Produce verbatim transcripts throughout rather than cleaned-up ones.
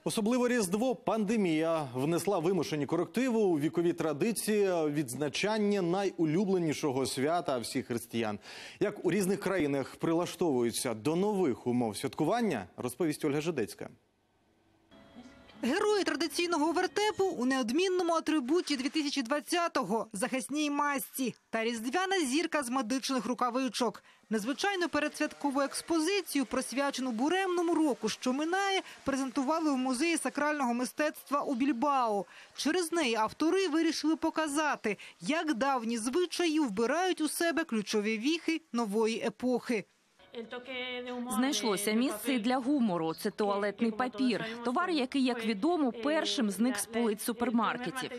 Особливо Різдво пандемія внесла вимушені корективи у вікові традиції відзначання найулюбленішого свята всіх християн. Як у різних країнах прилаштовуються до нових умов святкування, розповість Ольга Жидецька. Герої традиційного вертепу у неодмінному атрибуті дві тисячі двадцятого – захисній масці та різдвяна зірка з медичних рукавичок. Незвичайну передсвяткову експозицію, присвячену буремному року, що минає, презентували в Музеї сакрального мистецтва у Більбао. Через неї автори вирішили показати, як давні звичаї вбирають у себе ключові віхи нової епохи. Знайшлося місце і для гумору. Це туалетний папір. Товар, який, як відомо, першим зник з полиць супермаркетів.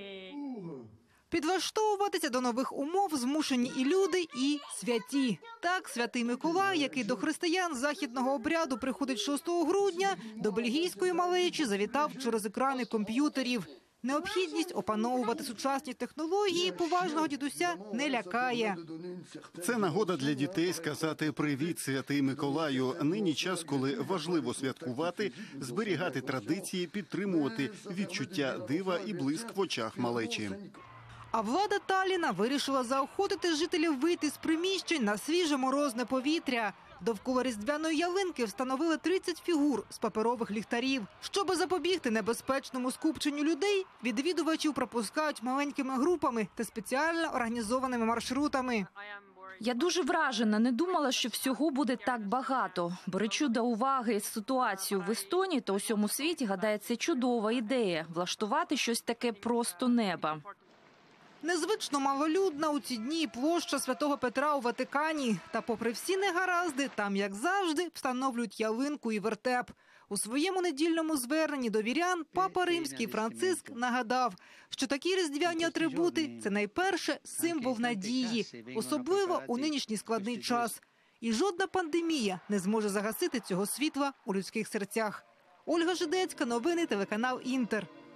Підлаштовуватися до нових умов змушені і люди, і святі. Так, святий Миколай, який до християн західного обряду приходить шостого грудня, до бельгійської малечі завітав через екрани комп'ютерів. Необхідність опановувати сучасні технології поважного дідуся не лякає. Це нагода для дітей сказати «Привіт, святий Миколаю». Нині час, коли важливо святкувати, зберігати традиції, підтримувати відчуття дива і блиск в очах малечі. А влада Талліна вирішила заохотити жителів вийти з приміщень на свіже морозне повітря. Довкола різдвяної ялинки встановили тридцять фігур з паперових ліхтарів. Щоби запобігти небезпечному скупченню людей, відвідувачів пропускають маленькими групами та спеціально організованими маршрутами. Я дуже вражена. Не думала, що всього буде так багато. Беручи до уваги ситуацію в Естонії та усьому світі, гадаю, це чудова ідея – влаштувати щось таке просто неба. Незвично малолюдна у ці дні площа Святого Петра у Ватикані. Та попри всі негаразди, там, як завжди, встановлюють ялинку і вертеп. У своєму недільному зверненні до вірян папа Римський Франциск нагадав, що такі різдвяні атрибути – це найперше символ надії, особливо у нинішній складний час. І жодна пандемія не зможе загасити цього світла у людських серцях. Ольга Жидецька, новини, телеканал «Інтер».